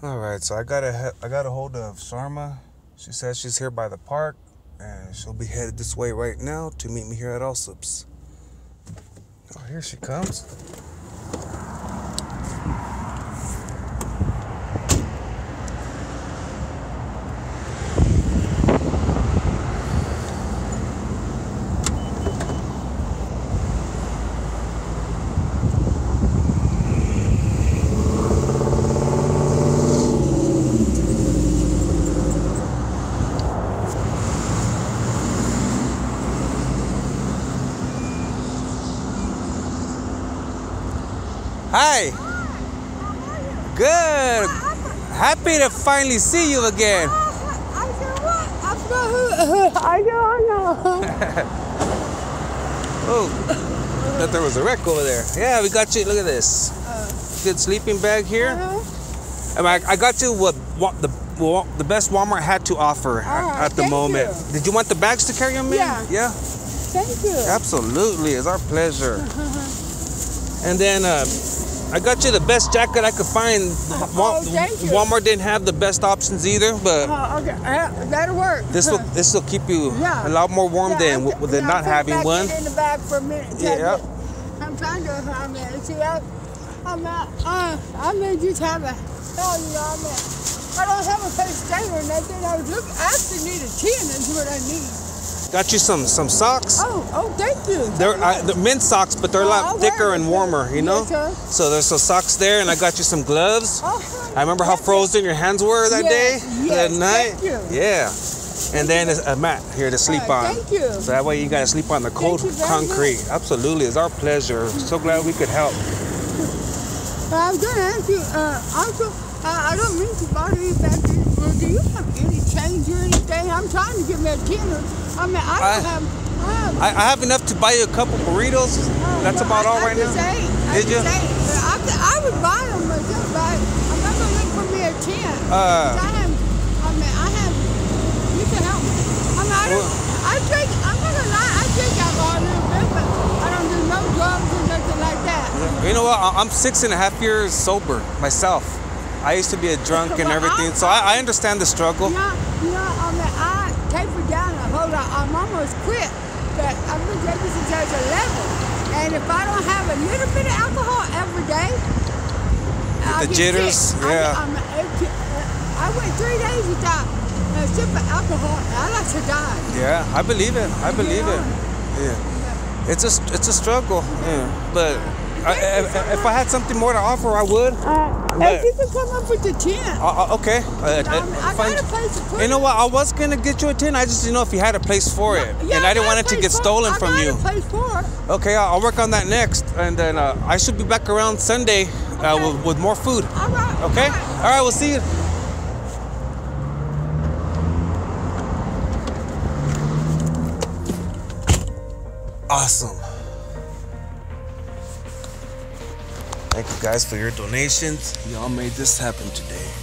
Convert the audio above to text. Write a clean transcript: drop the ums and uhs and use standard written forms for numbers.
All right, so I got a hold of Sharma. She says she's here by the park, and she'll be headed this way right now to meet me here at Allsup's. Oh, here she comes. Hi. Good. Happy to finally see you again. I said, what? I know. Oh, thought there was a wreck over there. Yeah, we got you. Look at this. Good sleeping bag here. I got you what the best Walmart had to offer at the moment. You. Did you want the bags to carry them in? Yeah. Yeah. Thank you. Absolutely. It's our pleasure. And then I got you the best jacket I could find. Thank you. Walmart didn't have the best options either, but okay. That'll work. This will keep you a lot more warm than with not having one. In the bag for a minute. Yeah. I'm trying to see. I may just have a. I don't have a place to stay or nothing. I actually need a tent. Is what I need. Got you some socks. Oh, thank you. They're men's socks, but they're a lot thicker and warmer, you know? Yes, sir. So there's some socks there, and I got you some gloves. Oh, I remember how frozen your hands were that day, that night. Thank you. Yeah. And then a mat here to sleep on. Thank you. So that way you got to sleep on the cold concrete. Absolutely. It's our pleasure. So glad we could help. I was going to ask you, also, I don't mean to bother you back there. Well, do you have any change or anything? I'm trying to get me a dinner. I mean, I have enough to buy you a couple burritos. That's about all right now. Did you? I would buy them myself, but I'm not going to look for me a tent. You can help me. I'm not going to lie, I drink alcohol a little bit, but I don't do no drugs or nothing like that. You know what? I'm 6.5 years sober myself. I used to be a drunk and everything, so I understand the struggle. I tapered down a whole lot. I'm almost quit, but I've been drinking since I was 11. And if I don't have a little bit of alcohol every day, the jitters, yeah. I went 3 days without a sip of alcohol, and I like to die. Yeah, I believe it. I believe it. Yeah, it's a struggle. Yeah, but. If I had something more to offer, I would. If you could come up with the tent. Okay. I got a place to put it. You know what? I was going to get you a tent. I just didn't know if you had a place for it. Yeah, and I didn't want it to get stolen from you. I got a place for it. Okay, I'll work on that next. And then I should be back around Sunday with more food. All right. Okay? All right, we'll see you. Awesome. Thank you guys for your donations. Y'all made this happen today.